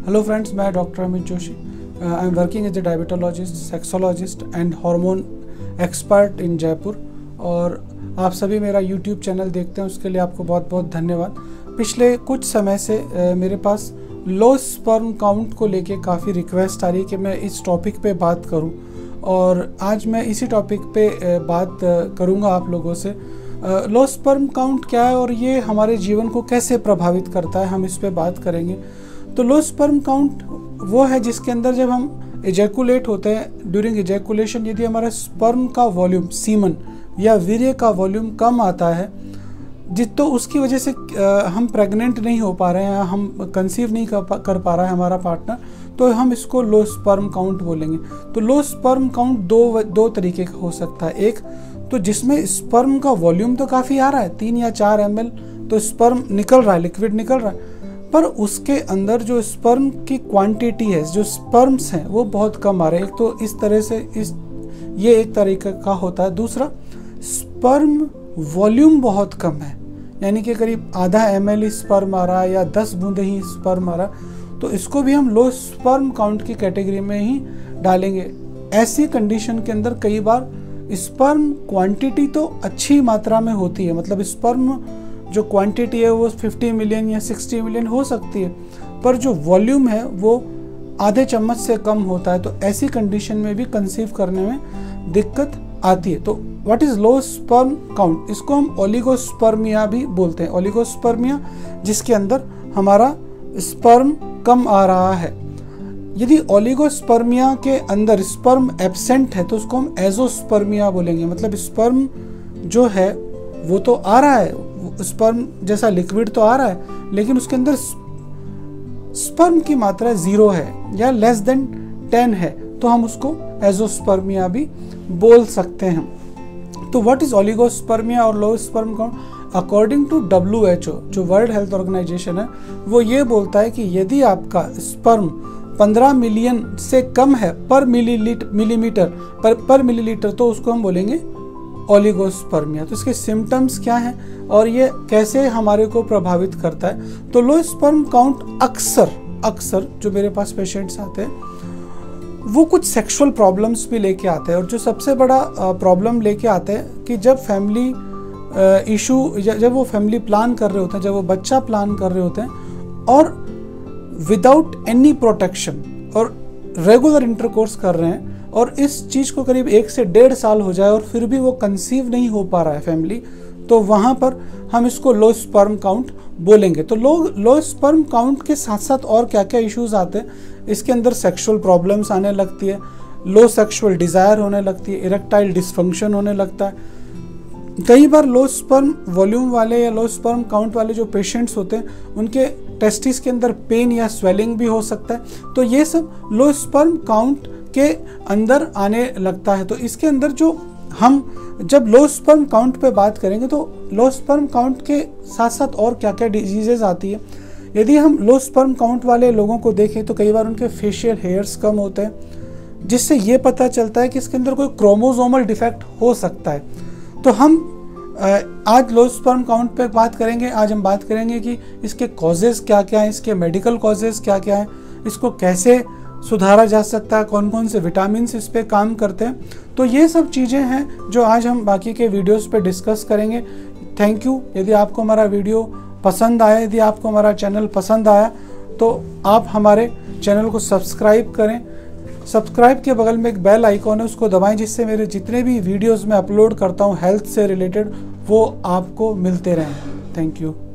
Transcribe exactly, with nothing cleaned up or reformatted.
Hello friends, मैं doctor Amit Joshi. I am working as a diabetologist, sexologist and hormone expert in Jaipur. और आप सभी मेरा यूट्यूब चैनल देखते हैं, उसके लिए आपको बहुत बहुत धन्यवाद। पिछले कुछ समय से uh, मेरे पास लो स्पर्म काउंट को लेके काफ़ी रिक्वेस्ट आ रही है कि मैं इस टॉपिक पे बात करूं, और आज मैं इसी टॉपिक पे uh, बात uh, करूंगा आप लोगों से। लो स्पर्म काउंट क्या है और ये हमारे जीवन को कैसे प्रभावित करता है, हम इस पे बात करेंगे। तो लो स्पर्म काउंट वो है जिसके अंदर जब हम एजैकुलेट होते हैं, ड्यूरिंग एजैकुलेशन यदि हमारा स्पर्म का वॉल्यूम, सीमन या वीर्य का वॉल्यूम कम आता है, जिस तो उसकी वजह से आ, हम प्रेग्नेंट नहीं हो पा रहे हैं, हम कंसीव नहीं कर पा, कर पा रहा है हमारा पार्टनर, तो हम इसको लो स्पर्म काउंट बोलेंगे। तो लो स्पर्म काउंट दो दो तरीके का हो सकता है। एक तो जिसमें स्पर्म का वॉल्यूम तो काफ़ी आ रहा है, तीन या चार एम एल तो स्पर्म निकल रहा है, लिक्विड निकल रहा है, पर उसके अंदर जो स्पर्म की क्वांटिटी है, जो स्पर्म्स हैं, वो बहुत कम आ रहे हैं। एक तो इस तरह से इस ये एक तरीके का होता है। दूसरा, स्पर्म वॉल्यूम बहुत कम है, यानी कि करीब आधा एम एल स्पर्म आ रहा है या दस बूंदे ही स्पर्म आ रहा है, तो इसको भी हम लो स्पर्म काउंट की कैटेगरी में ही डालेंगे। ऐसी कंडीशन के अंदर कई बार स्पर्म क्वांटिटी तो अच्छी मात्रा में होती है, मतलब स्पर्म जो क्वांटिटी है वो पचास मिलियन या साठ मिलियन हो सकती है, पर जो वॉल्यूम है वो आधे चम्मच से कम होता है। तो ऐसी कंडीशन में भी कंसीव करने में दिक्कत आती है। तो what is low sperm count? इसको हम ओलिगोस्पर्मिया भी बोलते हैं। ओलिगोस्पर्मिया जिसके अंदर हमारा स्पर्म कम आ रहा है। यदि ओलिगोस्पर्मिया के अंदर स्पर्म एब्सेंट है तो उसको हम एजोस्पर्मिया बोलेंगे। मतलब स्पर्म जो है वो तो आ रहा है, स्पर्म जैसा लिक्विड तो आ रहा है, लेकिन उसके अंदर स्पर्म की मात्रा जीरो है या लेस देन टेन है, तो हम उसको एजोस्पर्मिया भी बोल सकते हैं। तो व्हाट इज ओलिगोस्पर्मिया और low sperm count? According to W H O, जो वर्ल्ड हेल्थ ऑर्गेनाइजेशन है, वो ये बोलता है कि यदि आपका स्पर्म पंद्रह मिलियन से कम है पर मिलीलीटर मिलीमीटर पर पर मिलीलीटर, तो उसको हम बोलेंगे ओलिगोस्पर्मिया। तो इसके सिम्टम्स क्या हैं और ये कैसे हमारे को प्रभावित करता है? तो लो स्पर्म काउंट अक्सर अक्सर जो मेरे पास पेशेंट्स आते हैं वो कुछ सेक्सुअल प्रॉब्लम्स भी लेके आते हैं, और जो सबसे बड़ा प्रॉब्लम लेके आते हैं कि जब फैमिली इशू, जब वो फैमिली प्लान कर रहे होते हैं, जब वो बच्चा प्लान कर रहे होते हैं और विदाउट एनी प्रोटेक्शन और रेगुलर इंटरकोर्स कर रहे हैं, और इस चीज़ को करीब एक से डेढ़ साल हो जाए और फिर भी वो कंसीव नहीं हो पा रहा है फैमिली, तो वहाँ पर हम इसको लो स्पर्म काउंट बोलेंगे। तो लो लो स्पर्म काउंट के साथ साथ और क्या क्या इश्यूज आते हैं? इसके अंदर सेक्सुअल प्रॉब्लम्स आने लगती है, लो सेक्सुअल डिज़ायर होने लगती है, इरेक्टाइल डिसफंक्शन होने लगता है। कई बार लो स्पर्म वॉल्यूम वाले या लो स्पर्म काउंट वाले जो पेशेंट्स होते हैं उनके टेस्टिस के अंदर पेन या स्वेलिंग भी हो सकता है। तो ये सब लो स्पर्म काउंट के अंदर आने लगता है। तो इसके अंदर जो हम जब लो स्पर्म काउंट पे बात करेंगे तो लो स्पर्म काउंट के साथ साथ और क्या क्या डिजीजेज आती है। यदि हम लो स्पर्म काउंट वाले लोगों को देखें तो कई बार उनके फेशियल हेयर्स कम होते हैं, जिससे ये पता चलता है कि इसके अंदर कोई क्रोमोसोमल डिफेक्ट हो सकता है। तो हम आज लो स्पर्म काउंट पे बात करेंगे। आज हम बात करेंगे कि इसके कॉजेज़ क्या क्या हैं, इसके मेडिकल कॉजेज़ क्या क्या हैं, इसको कैसे सुधारा जा सकता है, कौन कौन से विटामिन इस पे काम करते हैं। तो ये सब चीज़ें हैं जो आज हम बाकी के वीडियोस पे डिस्कस करेंगे। Thank you. यदि आपको हमारा वीडियो पसंद आया, यदि आपको हमारा चैनल पसंद आया, तो आप हमारे चैनल को सब्सक्राइब करें। सब्सक्राइब के बगल में एक बेल आइकॉन है, उसको दबाएं, जिससे मेरे जितने भी वीडियोज़ मैं अपलोड करता हूँ हेल्थ से रिलेटेड, वो आपको मिलते रहें। Thank you.